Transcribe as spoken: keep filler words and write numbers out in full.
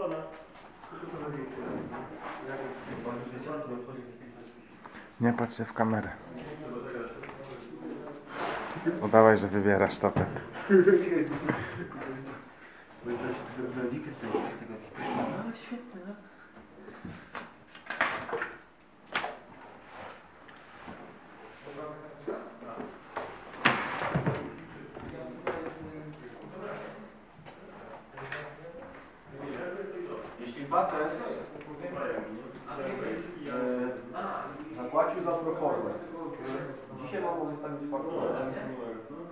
Nie patrz się w kamerę. Udawaj, że wybierasz topet. Ale świetnie, no. Jeśli facet e, zapłacił za proformę, dzisiaj mam wystawić fakturę,